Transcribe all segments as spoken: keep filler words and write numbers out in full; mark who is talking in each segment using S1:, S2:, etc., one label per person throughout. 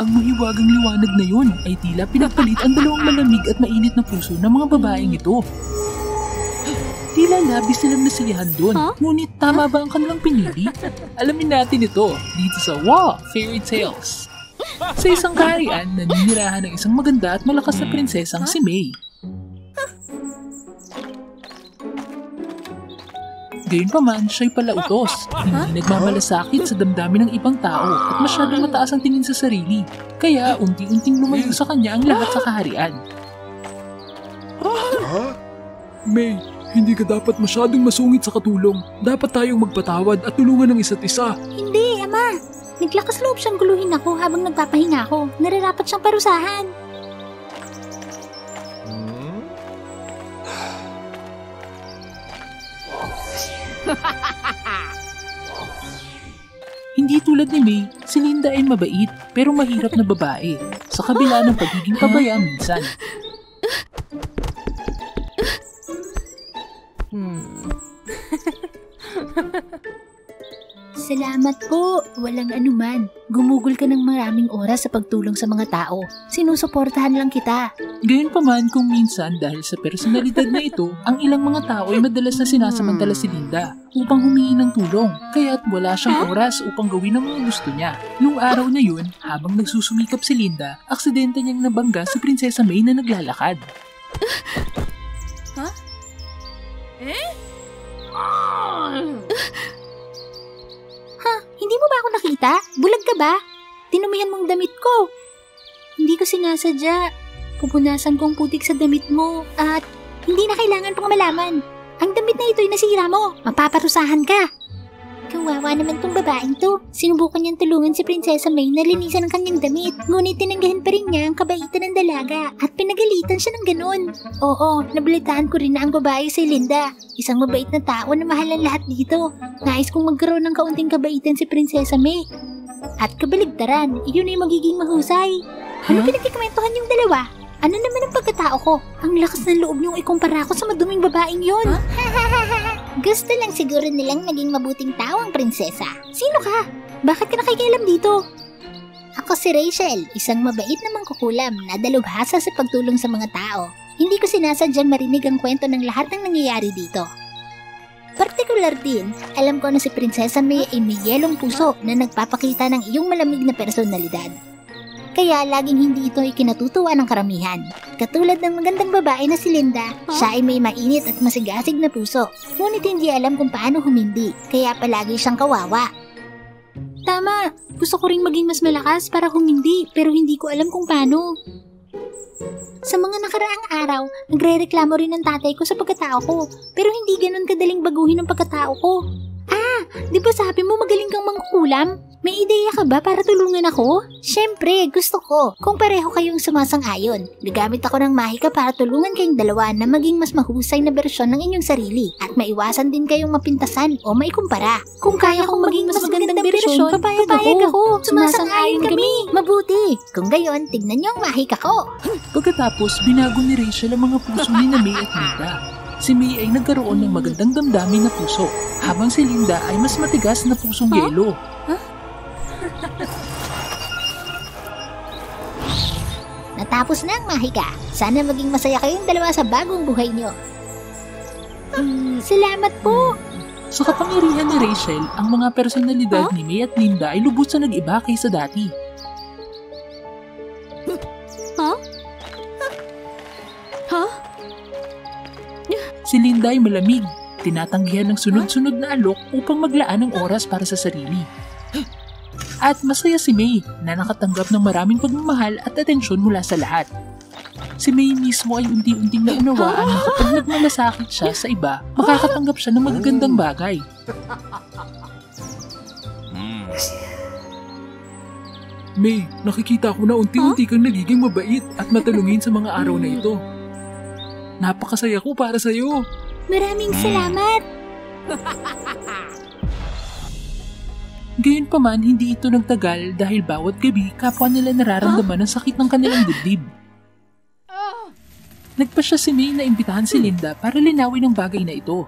S1: Ang mahiwagang liwanag na yun ay tila pinagpalit ang dalawang malamig at mainit na puso ng mga babaeng ito. Tila labis silang nasiyahan doon. Huh? Ngunit tama ba ang kanilang pinili? Alamin natin ito dito sa Wow! Fairy Tales. Sa isang kaharian, naninirahan ng isang maganda at malakas na prinsesang si May. Gayunpaman, siya'y palautos. Hindi nagmamalasakit sa damdamin ng ibang tao at masyadong mataas ang tingin sa sarili. Kaya unti-unting lumayo sa kanya ang lahat sa kaharian.
S2: May, hindi ka dapat masyadong masungit sa katulong. Dapat tayong magpatawad at tulungan ng isa't isa.
S3: Hindi, Ama. Naglakas loob siyang guluhin ako habang nagpapahinga ako. Nararapat siyang parusahan.
S1: Hindi tulad ni May, si Linda ay mabait pero mahirap na babae sa kabila ng pagiging pabaya minsan.
S3: Hmm. Salamat po. Walang anuman. Gumugol ka ng maraming oras sa pagtulong sa mga tao. Sinusuportahan lang kita.
S1: Gayunpaman kung minsan dahil sa personalidad na ito, ang ilang mga tao ay madalas na sinasamantala si Linda upang humingi ng tulong. Kaya't wala siyang oras upang gawin ang mga gusto niya. Noong araw na yun, habang nagsusumikap si Linda, aksidente niyang nabangga si Prinsesa May na naglalakad.
S3: Huh? Eh? Ha? Hindi mo ba ako nakita? Bulag ka ba? Tinumihan mong damit ko. Hindi ko sinasadya. Pupunasan kong putik sa damit mo at hindi na kailangan pang malaman. Ang damit na ito'y nasira mo. Mapaparusahan ka. Kawawa naman tong babaeng to. Sinubukan niyang tulungan si Prinsesa May na linisan ang kanyang damit. Ngunit tinanggahan pa rin niya ang kabaitan ng dalaga at pinagalitan siya ng ganun. Oo, nabalitaan ko rin na ang babae si Linda. Isang mabait na tao na mahal ang lahat dito. Nais kong magkaroon ng kaunting kabaitan si Prinsesa May. At kabaligtaran, iyon ay magiging mahusay. Ano huh? Pinagkikwentuhan yung dalawa? Ano naman ang pagkatao ko? Ang lakas ng loob niyong ikumpara ko sa maduming babaeng yon. Huh? Gusto lang siguro nilang maging mabuting tao ang prinsesa. Sino ka? Bakit ka nakikialam dito? Ako si Rachel, isang mabait na mangkukulam na dalubhasa sa pagtulong sa mga tao. Hindi ko sinasadyang marinig ang kwento ng lahat ng nangyayari dito. Partikular din, alam ko na si Prinsesa May ay may yelong puso na nagpapakita ng iyong malamig na personalidad. Kaya laging hindi ito ikinatutuwa ng karamihan. Katulad ng magandang babae na si Linda, siya ay may mainit at masigasig na puso. Ngunit hindi alam kung paano humindi, kaya palagi siyang kawawa. Tama, gusto ko ring maging mas malakas para humindi, pero hindi ko alam kung paano. Sa mga nakaraang araw, nagre-reklamo rin ng tatay ko sa pagkatao ko, pero hindi ganun kadaling baguhin ang pagkatao ko. Ah, di ba sabi mo magaling kang mangkukulam? May ideya ka ba para tulungan ako? Siyempre, gusto ko. Kung pareho kayong sumasang-ayon, gagamit ako ng mahika para tulungan kayong dalawa na maging mas mahusay na bersyon ng inyong sarili at maiwasan din kayong mapintasan o maikumpara. Kung kaya kong maging mas magandang bersyon, papayag, papayag ako. Sumasang-ayon kami. Mabuti. Kung gayon, tignan niyo ang mahika ko.
S1: Pagkatapos, binago ni Rachel ang mga puso ni May at Linda. Si May ay nagkaroon ng magandang damdamin na puso, habang si Linda ay mas matigas na pusong huh? yelo. Huh?
S3: Natapos na ang mahika. Sana maging masaya kayong dalawa sa bagong buhay niyo. Hmm, salamat po.
S1: Sa kapangyarihan ni Rachel, ang mga personalidad huh? ni May at Linda ay lubos na nag-iba kaysa dati.
S3: Huh? Huh?
S1: Si Linda ay malamig, tinatanggihan ng sunod-sunod na alok upang maglaan ng oras para sa sarili. At masaya si May na nakatanggap ng maraming pagmamahal at atensyon mula sa lahat. Si May mismo ay unti-unting naunawaan na kapag nagmalasakit siya sa iba, makakatanggap siya ng magagandang bagay.
S2: May, nakikita ko na unti-unti kang nagiging mabait at matalungin sa mga araw na ito. Napakasaya ko para sa'yo.
S3: Maraming salamat.
S1: Gayunpaman, hindi ito nagtagal dahil bawat gabi kapwa nila nararamdaman ang sakit ng kanilang dibdib. Nagpasya si May na imbitahan si Linda para linawin ang bagay na ito.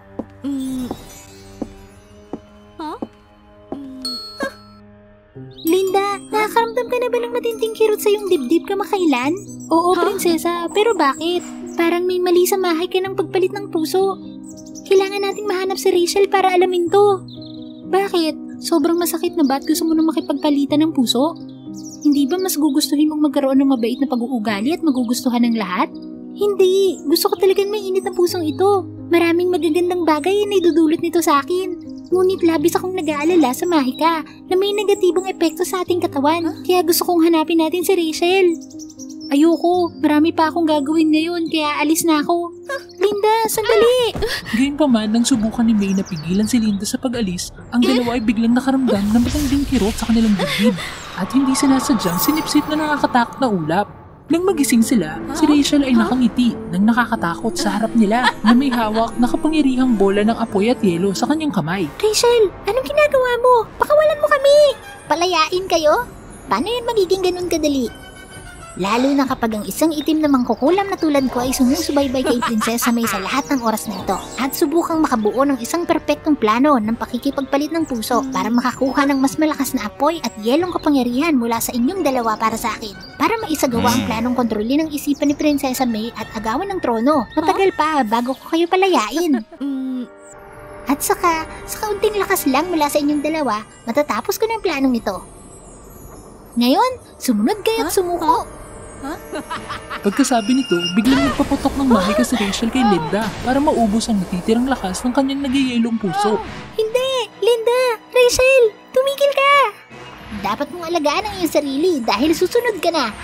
S3: Linda, nakakaramdam Nakaramdam ka na ba ng matinding kirot sa iyong dibdib kamakailan? Oo, prinsesa, pero bakit? Parang may mali sa mahay ka ng pagpalit ng puso. Kailangan nating mahanap si Rachel para alamin to. Bakit? Sobrang masakit na ba at gusto mo na makipagpalitan ng puso? Hindi ba mas gugustuhin mong magkaroon ng mabait na pag-uugali at magugustuhan ng lahat? Hindi. Gusto ko talagang may init na pusong ito. Maraming magagandang bagay na idudulot nito sa akin. Ngunit labis akong nag-aalala sa Mahika na may negatibong epekto sa ating katawan. Kaya gusto kong hanapin natin si Rachel. Ayoko. Marami pa akong gagawin ngayon kaya alis na ako. Linda, sandali!
S1: Gayunpaman, nang subukan ni May na pigilan si Linda sa pag-alis, ang dalawa ay biglang nakaramdam ng matinding kirot sa kanilang dibdib at hindi sinasadyang sinipsip na nakakatakot na ulap. Nang magising sila, si Rachel ay nakangiti nang nakakatakot sa harap nila na may hawak na kapangyarihang bola ng apoy at yelo sa kanyang kamay.
S3: Rachel, anong ginagawa mo? Pakawalan mo kami! Palayain kayo? Paano yun magiging ganun kadali? Lalo na kapag ang isang itim na mangkukulam na tulad ko ay sumusubaybay kay Prinsesa May sa lahat ng oras na ito at subukang makabuo ng isang perpektong plano ng pakikipagpalit ng puso para makakuha ng mas malakas na apoy at yelong kapangyarihan mula sa inyong dalawa para sa akin. Para maisagawa ang planong kontrolin ng isipan ni Prinsesa May at agawan ng trono. Matagal pa bago ko kayo palayain. At saka, sa kaunting lakas lang mula sa inyong dalawa, matatapos ko ng planong ito. Ngayon, sumunod kayo at sumuko.
S1: Pagkasabi nito, biglang nagpaputok ng Mahika si Rachel kay Linda para maubos ang natitirang lakas ng kanyang nagyayelong puso.
S3: Hindi! Linda! Rachel! Tumigil ka! Dapat mong alagaan ang iyong sarili dahil susunod ka na.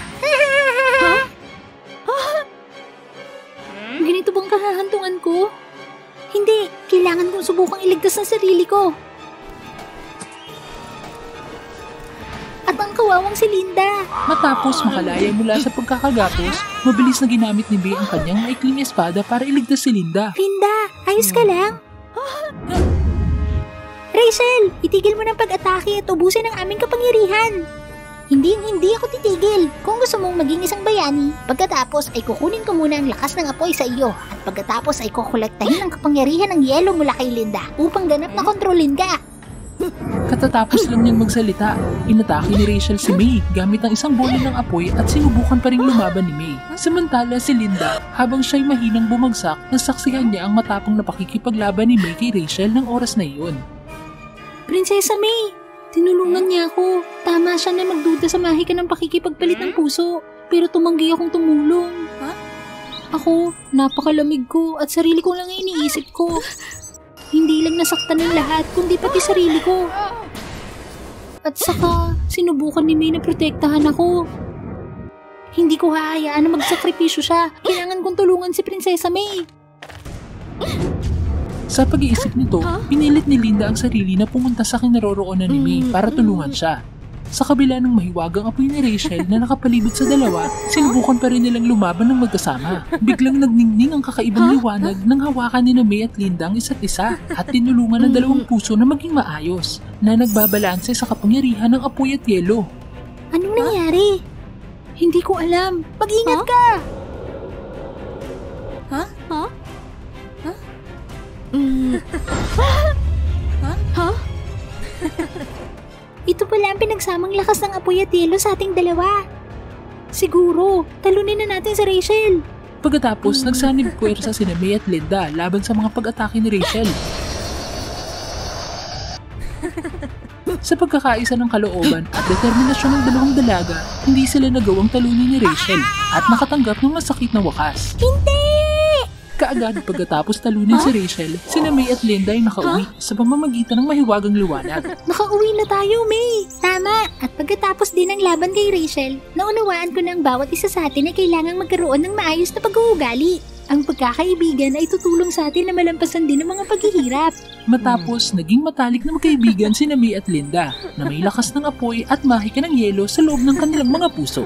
S3: Ganito bang kahahantungan ko? Hindi! Kailangan kong subukang iligtas ang sarili ko. At ang kawawang si Linda.
S1: Matapos makalaya mula sa pagkakagapos, mabilis na ginamit ni May ang kanyang maikling espada para iligtas si Linda.
S3: Linda, ayos ka lang? Rachel, itigil mo ng pag-atake at ubusin ang aming kapangyarihan. Hindi, hindi ako titigil. Kung gusto mong maging isang bayani, pagkatapos ay kukunin ko muna ang lakas ng apoy sa iyo at pagkatapos ay kukolektahin ang kapangyarihan ng yelo mula kay Linda upang ganap na kontrolin ka.
S1: Katatapos lang niyang magsalita, inatake ni Rachel si May gamit ang isang bola ng apoy at sinubukan pa ring lumaban ni May. Samantala si Linda, habang siya'y mahinang bumagsak, nasaksihan niya ang matapang na pakikipaglaban ni May kay Rachel ng oras na iyon.
S3: Prinsesa May, tinulungan niya ako. Tama siya na magduda sa Mahika ng pakikipagpalit ng puso, pero tumanggi akong tumulong. Ako, napakalamig ko at sarili ko lang iniisip ko. Hindi lang nasaktan ng lahat, kundi pati sarili ko. At saka, sinubukan ni May na protektahan ako. Hindi ko hahayaan na magsakripisyo siya. Kailangan kong tulungan si Prinsesa May.
S1: Sa pag-iisip nito, pinilit ni Linda ang sarili na pumunta sa kinaroroonan ni May para tulungan siya. Sa kabila ng mahiwagang apoy ni Rachel na nakapalibot sa dalawa, sinubukan pa rin nilang lumaban ng magkasama. Biglang nagningning ang kakaibang liwanag nang hawakan ni May at Linda ang isa't isa at tinulungan ng dalawang puso na maging maayos, na nagbabalanse sa kapangyarihan ng apoy at yelo.
S3: Anong nangyari? Hindi ko alam. Mag-ingat ka!
S4: Ha? Ha? Ha? Mm. Ha? Ha?
S3: Ito pala ang pinagsamang lakas ng apoy at yelo sa ating dalawa. Siguro, talunin na natin si Rachel.
S1: Pagkatapos, nagsanib puwersa sina May at Linda laban sa mga pag-atake ni Rachel. Sa pagkakaisa ng kalooban at determinasyon ng dalawang dalaga, hindi sila nagawang talunin ni Rachel at nakatanggap ng masakit na wakas.
S3: Hindi!
S1: Kaagad pagkatapos talunin huh? si Rachel, sina May at Linda ay nakauwi huh? sa pamamagitan ng mahiwagang liwanag.
S3: Nakauwi na tayo, May! Tama! At pagkatapos din ng laban kay Rachel, naunawaan ko na ang bawat isa sa atin ay kailangang magkaroon ng maayos na pag-uugali. Ang pagkakaibigan ay tutulong sa atin na malampasan din ang mga paghihirap.
S1: Matapos, naging matalik na magkaibigan sina May at Linda na may lakas ng apoy at mahika ng yelo sa loob ng kanilang mga puso.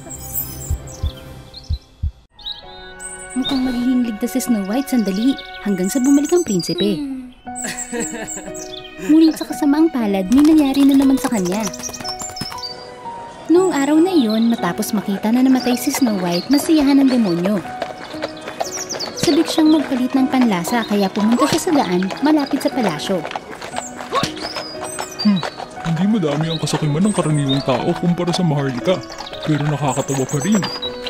S5: Mukhang magiging ligtas si Snow White sandali hanggang sa bumalik ang prinsipe. Ngunit sa kasamaang palad, may nangyari na naman sa kanya. Noong araw na iyon, matapos makita na namatay si Snow White, nasiyahan ng demonyo. Sabik siyang magpalit ng panlasa kaya pumunta siya sa daan malapit sa palasyo.
S1: Hmm,
S2: Hindi madami ang kasakiman ng karaniwang tao kumpara sa Maharlika, pero nakakatawa pa rin.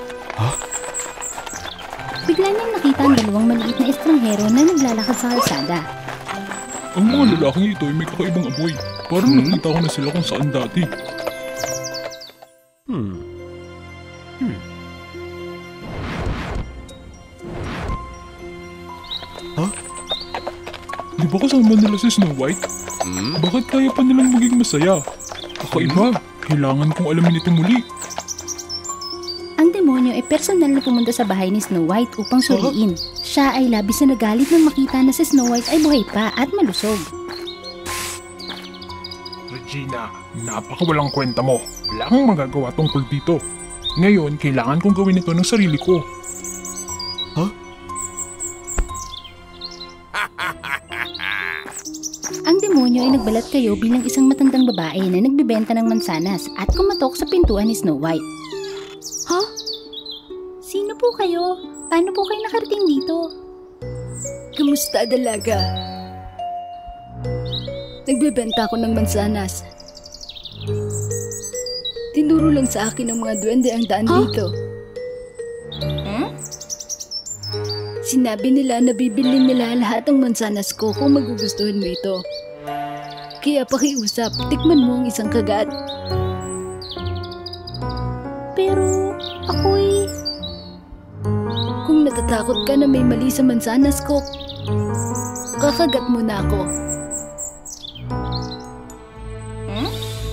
S5: Bigla niyang nakita ang dalawang maliit na estranghero na naglalakad sa kalsada.
S2: Ang mga lalaking ito ay may kakaibang amoy. Parang hmm? nakita ko na sila kung saan dati. Hmm. Hmm. Huh? Di ba kasama nila si Snow White? Hmm? Bakit kaya pa nilang maging masaya? Kakaiba. Kailangan kong alamin ito muli.
S5: Ang demonyo ay personal na pumunta sa bahay ni Snow White upang suriin. Huh? Siya ay labis na nagalit nang makita na si Snow White ay buhay pa at malusog.
S2: Regina, napakawalang kwenta mo. Wala kang magagawa tungkol dito. Ngayon, kailangan kong gawin ito ng sarili ko. Huh?
S5: Ang demonyo ay nagbalat kayo bilang isang matandang babae na nagbibenta ng mansanas at kumatok sa pintuan ni Snow White.
S3: Huh? Sino po kayo? Paano po kayo nakarating dito?
S4: Kamusta, dalaga? Nagbebenta ako ng mansanas. Tinuro lang sa akin ng mga duwende ang daan huh? dito. Hmm? Sinabi nila na bibili nila lahat ng mansanas ko kung magugustuhan mo ito. Kaya pakiusap, tikman mo ang isang kagat.
S3: Pero ako'y...
S4: Kung natatakot ka na may mali sa mansanas ko, kakagat mo na ako.
S5: Hmm?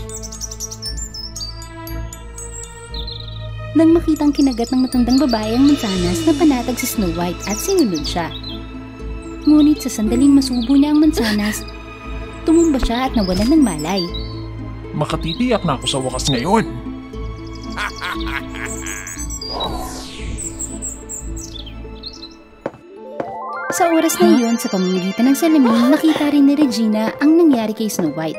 S5: Nang makitang kinagat ng matandang babae ang mansanas, napanatag si Snow White at sinunod siya. Ngunit sa sandaling masubo niya ang mansanas, tumumba siya at nawalan ng malay.
S2: Makatitiyak na ako sa wakas ngayon.
S5: Sa oras na iyon, sa pamamagitan ng salamin, nakita rin ni Regina ang nangyari kay Snow White.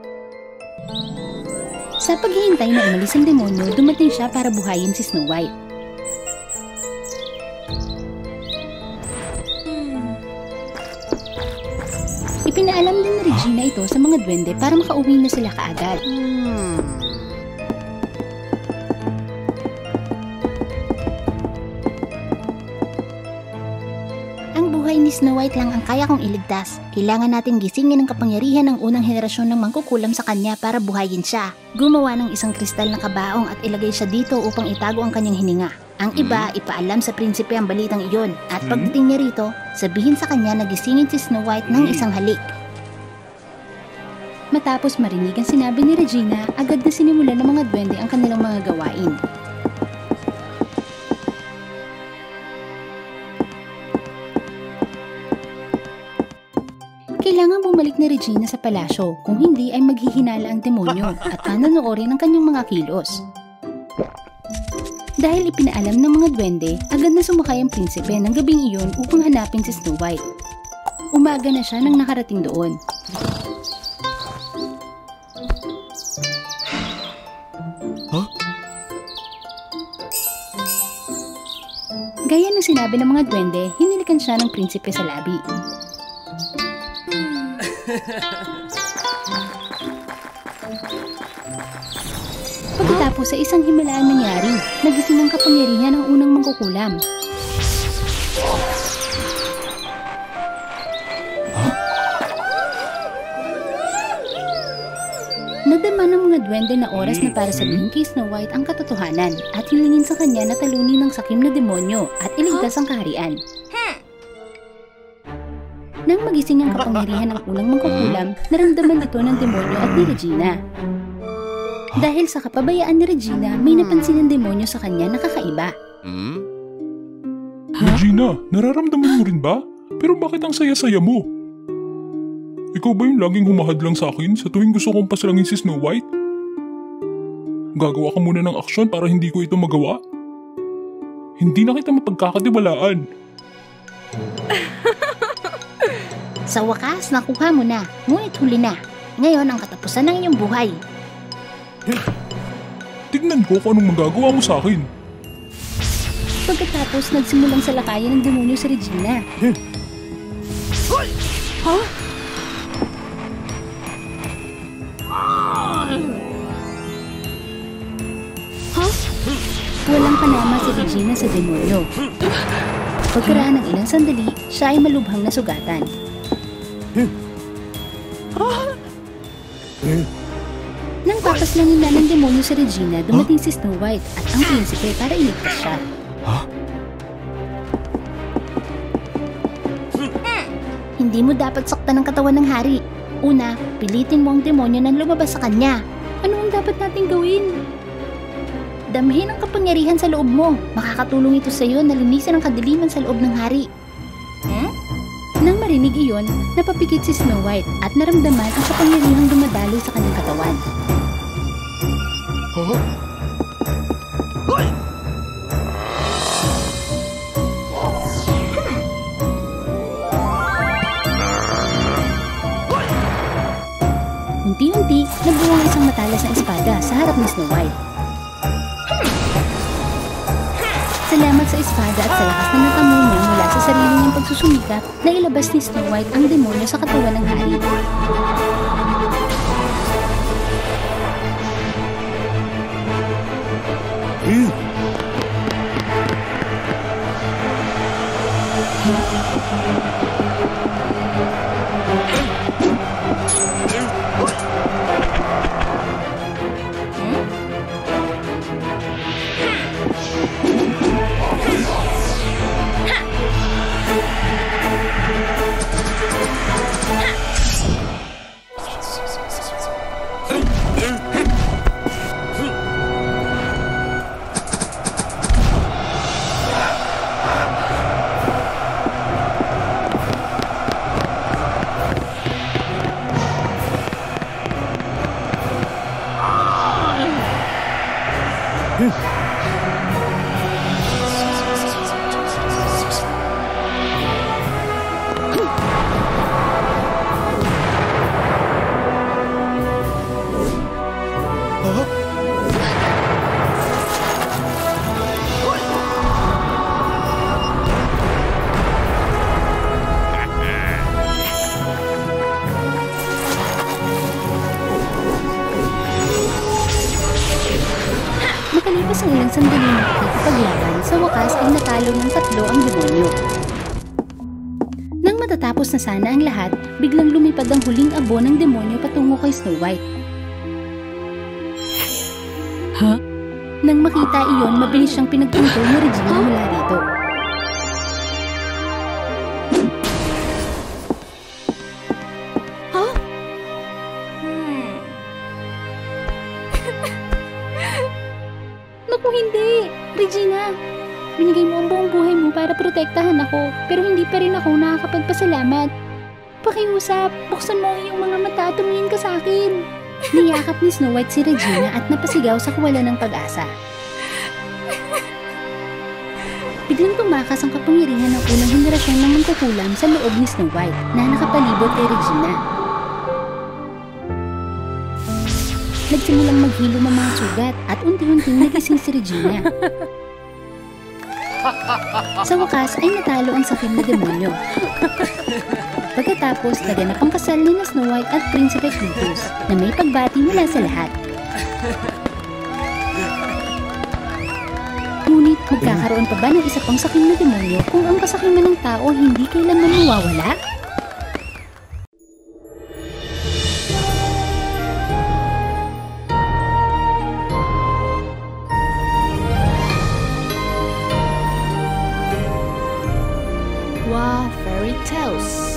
S5: Sa paghihintay na umalis ang demonyo, dumating siya para buhayin si Snow White. Ipinaalam din ni Regina ito sa mga duwende para makauwi na sila kaagad. Ni Snow White lang ang kaya kong iligtas. Kailangan natin gisingin ang kapangyarihan ng unang henerasyon ng mangkukulam sa kanya para buhayin siya. Gumawa ng isang kristal na kabaong at ilagay siya dito upang itago ang kanyang hininga. Ang iba, ipaalam sa prinsipe ang balitang iyon at pagdating niya rito, sabihin sa kanya na gisingin si Snow White ng isang halik. Matapos marinig ang sinabi ni Regina, agad na sinimulan ng mga duwende ang kanilang mga gawain. Kailangan bumalik ni Regina sa palasyo, kung hindi ay maghihinala ang demonyo at panonoorin ang kanyang mga kilos. Dahil ipinaalam ng mga duwende, agad na sumakay ang prinsipe ng gabing iyon upang hanapin si Snow White. Umaga na siya nang nakarating doon.
S2: Huh?
S5: Gaya ng sinabi ng mga duwende, hinilikan siya ng prinsipe sa labi. Pagkatapos sa isang himalayang nangyari, nagising ang kapangyarihan ng unang mangkukulam.
S2: Huh?
S5: Nadama ng mga duwende na oras na para sabihin kay Snow White ang katotohanan at hilingin sa kanya na talunin ng sakim na demonyo at iligtas ang kaharian. Nang magising ang kapangyarihan ng unang mangkukulam, naramdaman ito ng demonyo at ni Regina. Dahil sa kapabayaan ni Regina, may napansin ng demonyo sa kanya na kakaiba.
S2: Hmm? Regina, nararamdaman mo rin ba? Pero bakit ang saya-saya mo? Ikaw ba yung laging humahadlang sa akin sa tuwing gusto kong pasalangin si Snow White? Gagawa ka muna ng aksyon para hindi ko ito magawa? Hindi na kita mapagkakatiwalaan.
S3: Sa wakas, nakuha mo na. Ngunit huli na. Ngayon ang katapusan ng iyong buhay.
S2: Tignan ko kung anong magagawa mo sa akin.
S5: Pagkatapos, nagsimulang salakayan ng demonyo si Regina. Huh? Walang panama si Regina sa demonyo. Pagkaraan ng ilang sandali, siya ay malubhang nasugatan. Nang papaslangin na ng demonyo si Regina, dumating si Snow White at ang prinsipe para iligtas siya. Hindi mo dapat saktan ang katawan ng hari. Una, pilitin mo ang demonyo na lumabas sa kanya. Ano ang dapat nating gawin? Damhin ang kapangyarihan sa loob mo. Makakatulong ito sa iyo na linisin ang kadiliman sa loob ng hari. Hmm? Nang marinig iyon, napapikit si Snow White at naramdaman ang kapangyarihang dumadaloy sa kanyang katawan. Huh? Unti-unti, nabuo ang isang matalas na espada sa harap ni Snow White. Salamat sa espada at sa lakas na natamo niya mula sa sarili niyang pagsusumikap, na ilabas ni Snow White ang demonyo sa katawan ng hari. Hmm. Makalipas ang ilang sandali na paglaban, sa wakas ay natalo ng tatlo ang demonyo. Nang matatapos na sana ang lahat, biglang lumipad ang huling abo ng demonyo patungo kay Snow White.
S1: Ha? Huh?
S5: Nang makita iyon, mabilis siyang pinagpunto ni Regina mula rito.
S3: Huh?
S5: Naku, hindi! Regina! Binigay mo ang buong buhay mo para protektahan ako, pero hindi pa rin ako nakakapagpasalamat. Pakiusap, buksan mo ang iyong mga mata at tumingin ka sa akin. Niyakap ni Snow White si Regina at napasigaw sa kawalan ng pag-asa. Biglang tumakas ang kapangyarihan ng unang henerasyon ng mangkukulam sa loob ni Snow White na nakapalibot kay Regina. Nagsimulang maghilom ang mga sugat at unti-unting nagising si Regina. Sa wakas ay natalo ang sakim na demonyo. Pagkatapos, naganap ang kasal ni Snow White at Prinsipe Cletus na may pagbati mula sa lahat. Ngunit magkakaroon pa ba ng isa pang sakim na demonyo kung ang kasakiman ng tao hindi kailanman mawawala?
S3: Wow, fairy tales.